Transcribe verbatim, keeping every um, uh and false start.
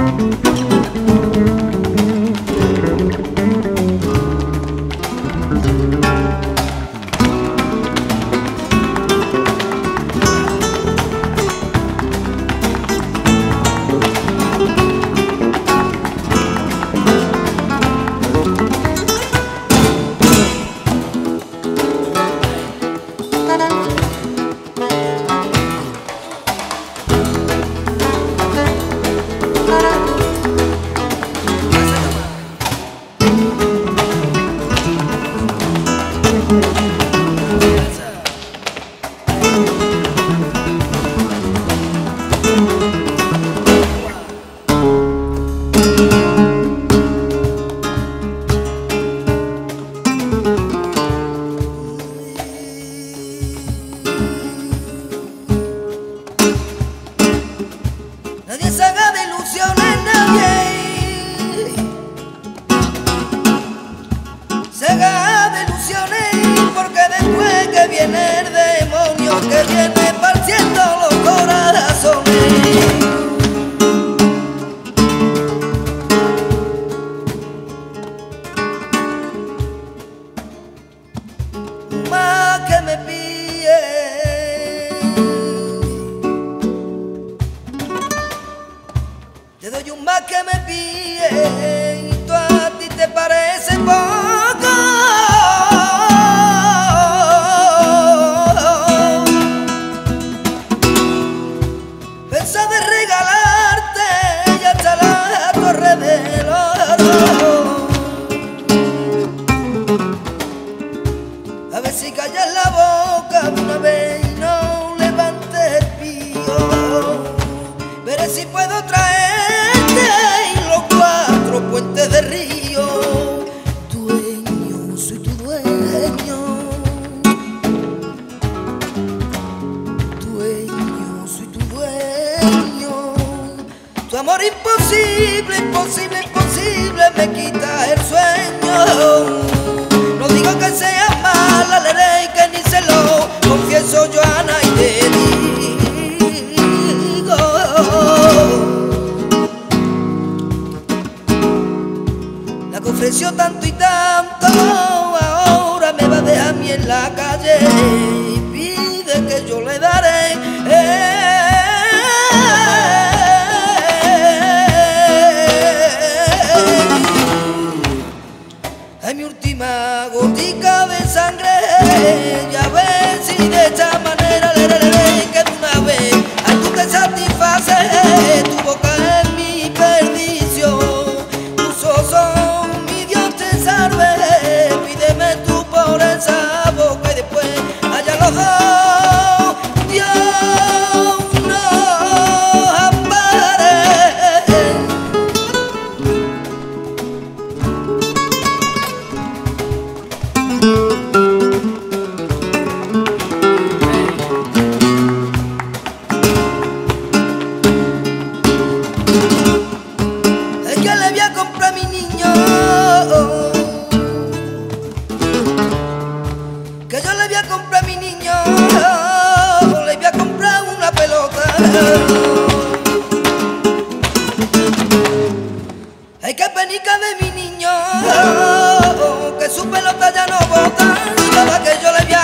Nadie se haga de ilusiones, nadie se haga de ilusiones, porque después que viene el demonio, que viene partiendo los corazones. Más que me pille, te doy un más que me pille, y tú a ti te parece poco. Pensé de regalarte y hasta la torre del oro, a ver si callas la boca de una vez y no levantes el pío. Veré si puedo traerte y los cuatro puentes de río. Dueño, soy tu dueño. Dueño, soy tu dueño. Tu amor imposible, imposible, imposible me quita el sueño. No digo que sea mala, le diré que ni se lo confieso yo a nadie. La que ofreció tanto y tanto, ahora me va a dejar a mí en la calle y pide que yo le daré. Eh, Ay, mi última gotica de sangre, ya ves si de esta manera le daré que de una vez ay, tú te satisfaces, tu boca es mi perdición, tus ojos son mi Dios te salve, pídeme tú por esa boca y después allá los dos, Dios nos ampare. Es que le voy a comprar a mi niño, que yo le voy a comprar a mi niño, le voy a comprar una pelota. Ay, qué penica de mi niño, que su pelota ya no bota, nada que yo le voy a